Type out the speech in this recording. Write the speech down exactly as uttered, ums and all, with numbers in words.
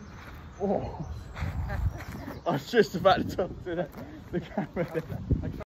Oh. I was just about to talk to the, the camera.